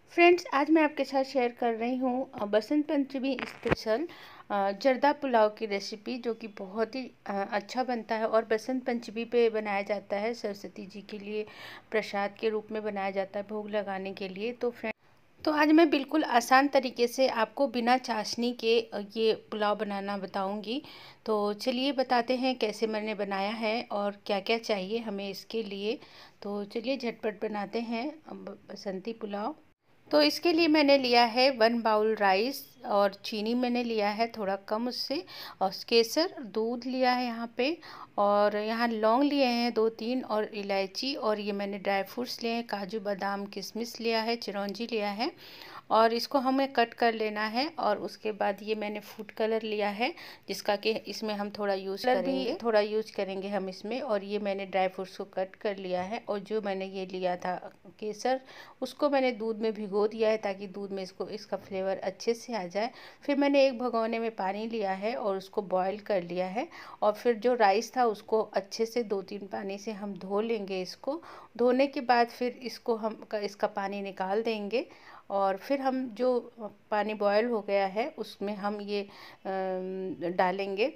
Friends, आज मैं आपके साथ शेयर कर रही हूँ बसंत पंचमी स्पेशल जर्दा पुलाव की रेसिपी, जो कि बहुत ही अच्छा बनता है और बसंत पंचमी पे बनाया जाता है। सरस्वती जी के लिए प्रसाद के रूप में बनाया जाता है, भोग लगाने के लिए। तो आज मैं बिल्कुल आसान तरीके से आपको बिना चाशनी के ये पुलाव बनाना बताऊंगी। तो चलिए बताते हैं कैसे मैंने बनाया है और क्या क्या चाहिए हमें इसके लिए। तो चलिए झटपट बनाते हैं बसंती पुलाव। तो इसके लिए मैंने लिया है 1 बाउल राइस, और चीनी मैंने लिया है थोड़ा कम उससे, और केसर दूध लिया है यहाँ पे, और यहाँ लौंग लिए हैं 2-3, और इलायची, और ये मैंने ड्राई फ्रूट्स लिए हैं, काजू बादाम किशमिश लिया है, चिरौंजी लिया है, और इसको हमें कट कर लेना है। और उसके बाद ये मैंने फूड कलर लिया है, जिसका कि इसमें हम थोड़ा यूज करेंगे हम इसमें। और ये मैंने ड्राई फ्रूट्स को कट कर लिया है, और जो मैंने ये लिया था केसर, उसको मैंने दूध में भिगो दिया है ताकि दूध में इसका फ्लेवर अच्छे से आ जाए। फिर मैंने एक भगोने में पानी लिया है और उसको बॉईल कर लिया है, और फिर जो राइस था उसको अच्छे से 2-3 पानी से हम धो लेंगे। इसको धोने के बाद फिर इसका पानी निकाल देंगे, और फिर हम जो पानी बॉयल हो गया है उसमें हम ये डालेंगे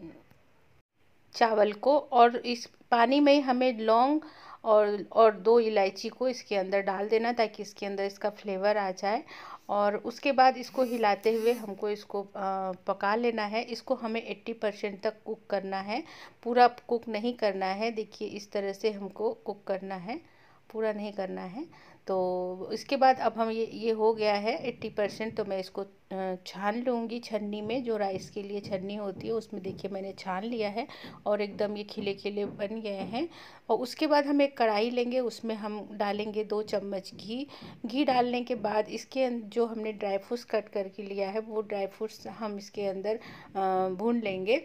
चावल को, और इस पानी में हमें लौंग और 2 इलायची को इसके अंदर डाल देना ताकि इसके अंदर इसका फ्लेवर आ जाए। और उसके बाद इसको हिलाते हुए हमको इसको पका लेना है। इसको हमें 80% तक कुक करना है, पूरा कुक नहीं करना है। देखिए इस तरह से हमको कुक करना है, पूरा नहीं करना है। तो इसके बाद अब हम ये हो गया है 80%, तो मैं इसको छान लूँगी छन्नी में, जो राइस के लिए छन्नी होती है उसमें। देखिए मैंने छान लिया है और एकदम ये खिले खिले बन गए हैं। और उसके बाद हम एक कढ़ाई लेंगे, उसमें हम डालेंगे 2 चम्मच घी। घी डालने के बाद इसके जो हमने ड्राई फ्रूट्स कट करके लिया है वो ड्राई फ्रूट्स हम इसके अंदर भून लेंगे।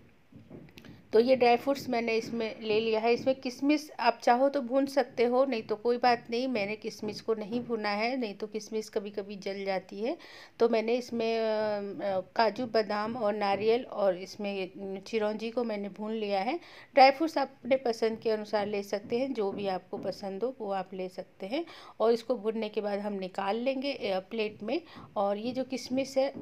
तो ये ड्राई फ्रूट्स मैंने इसमें ले लिया है। इसमें किशमिश आप चाहो तो भून सकते हो, नहीं तो कोई बात नहीं। मैंने किशमिश को नहीं भुना है, नहीं तो किशमिश कभी कभी जल जाती है। तो मैंने इसमें काजू बादाम और नारियल और इसमें चिरौंजी को मैंने भून लिया है। ड्राई फ्रूट्स आप अपने पसंद के अनुसार ले सकते हैं, जो भी आपको पसंद हो वो आप ले सकते हैं। और इसको भुनने के बाद हम निकाल लेंगे प्लेट में। और ये जो किशमिश है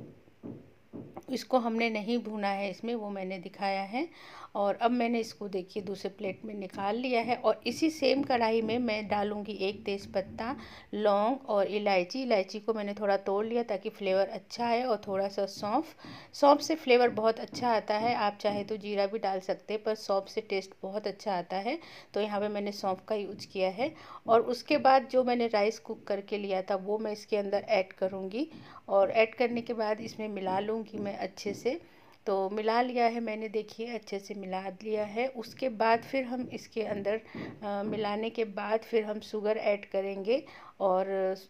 इसको हमने नहीं भुना है इसमें, वो मैंने दिखाया है। और अब मैंने इसको देखिए दूसरे प्लेट में निकाल लिया है। और इसी सेम कढ़ाई में मैं डालूंगी 1 तेज़पत्ता, लौंग और इलायची। इलायची को मैंने थोड़ा तोड़ लिया ताकि फ्लेवर अच्छा आए, और थोड़ा सा सौंफ। सौंफ से फ्लेवर बहुत अच्छा आता है, आप चाहे तो जीरा भी डाल सकते हैं, पर सौंफ से टेस्ट बहुत अच्छा आता है। तो यहाँ पे मैंने सौंफ का यूज किया है। और उसके बाद जो मैंने राइस कुक करके लिया था वो मैं इसके अंदर ऐड करूँगी, और ऐड करने के बाद इसमें मिला लूँगी मैं अच्छे से। तो मिला लिया है मैंने, देखिए अच्छे से मिला लिया है। उसके बाद फिर हम इसके अंदर मिलाने के बाद फिर हम शुगर ऐड करेंगे। और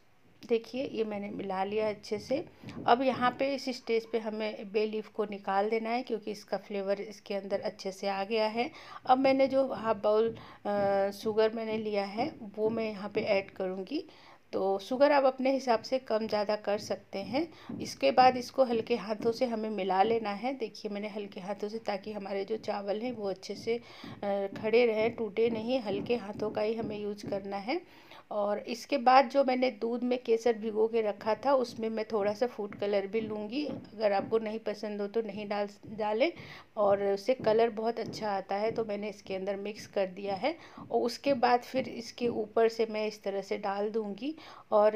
देखिए ये मैंने मिला लिया अच्छे से। अब यहाँ पे इस स्टेज पे हमें बे लीफ को निकाल देना है, क्योंकि इसका फ्लेवर इसके अंदर अच्छे से आ गया है। अब मैंने जो 1/2 बाउल शुगर मैंने लिया है वो मैं यहाँ पे ऐड करूँगी। तो शुगर आप अपने हिसाब से कम ज़्यादा कर सकते हैं। इसके बाद इसको हल्के हाथों से हमें मिला लेना है। देखिए मैंने हल्के हाथों से, ताकि हमारे जो चावल हैं वो अच्छे से खड़े रहें, टूटे नहीं। हल्के हाथों का ही हमें यूज करना है। और इसके बाद जो मैंने दूध में केसर भिगो के रखा था उसमें मैं थोड़ा सा फूड कलर भी लूँगी। अगर आपको नहीं पसंद हो तो नहीं डालें, और उससे कलर बहुत अच्छा आता है। तो मैंने इसके अंदर मिक्स कर दिया है, और उसके बाद फिर इसके ऊपर से मैं इस तरह से डाल दूँगी। और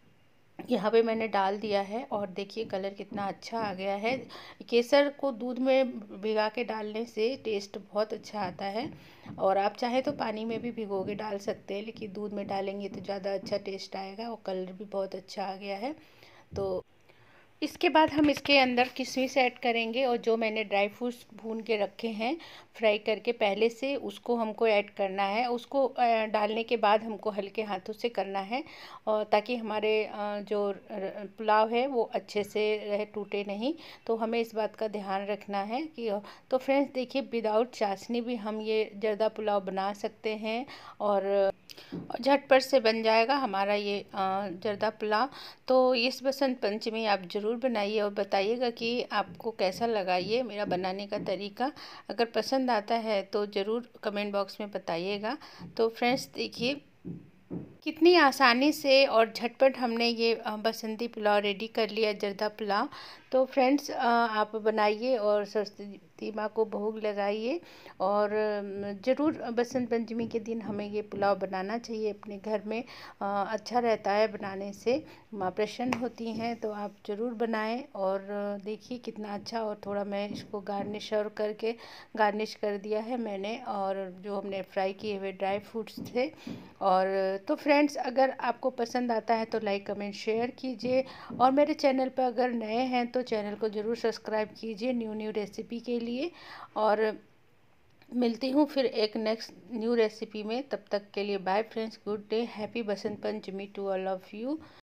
यहाँ पे मैंने डाल दिया है, और देखिए कलर कितना अच्छा आ गया है। केसर को दूध में भिगा के डालने से टेस्ट बहुत अच्छा आता है। और आप चाहे तो पानी में भी भिगो के डाल सकते हैं, लेकिन दूध में डालेंगे तो ज़्यादा अच्छा टेस्ट आएगा, और कलर भी बहुत अच्छा आ गया है। तो इसके बाद हम इसके अंदर किशमिश ऐड करेंगे, और जो मैंने ड्राई फ्रूट्स भून के रखे हैं फ्राई करके पहले से, उसको हमको ऐड करना है। उसको डालने के बाद हमको हल्के हाथों से करना है, और ताकि हमारे जो पुलाव है वो अच्छे से रहे, टूटे नहीं। तो हमें इस बात का ध्यान रखना है कि तो फ्रेंड्स देखिए, विदाउट चाशनी भी हम ये जर्दा पुलाव बना सकते हैं, और झटपट से बन जाएगा हमारा ये जर्दा पुलाव। तो इस बसंत पंचमी आप ज़रूर बनाइए, और बताइएगा कि आपको कैसा लगा ये मेरा बनाने का तरीका। अगर पसंद आता है तो ज़रूर कमेंट बॉक्स में बताइएगा। तो फ्रेंड्स देखिए कितनी आसानी से और झटपट हमने ये बसंती पुलाव रेडी कर लिया, जर्दा पुलाव। तो फ्रेंड्स आप बनाइए और सरस्वती माँ को भोग लगाइए। और ज़रूर बसंत पंचमी के दिन हमें ये पुलाव बनाना चाहिए अपने घर में। अच्छा रहता है बनाने से, माँ प्रसन्न होती हैं। तो आप ज़रूर बनाएं। और देखिए कितना अच्छा। और थोड़ा मैं इसको गार्निश और करके गार्निश कर दिया है मैंने, और जो हमने फ्राई किए हुए ड्राई फ्रूट्स थे। और तो फ्रेंड्स अगर आपको पसंद आता है तो लाइक कमेंट शेयर कीजिए। और मेरे चैनल पर अगर नए हैं तो चैनल को ज़रूर सब्सक्राइब कीजिए न्यू रेसिपी के लिए। और मिलती हूँ फिर एक नेक्स्ट न्यू रेसिपी में। तब तक के लिए bye friends, good day, happy Basant Panchami to all of you.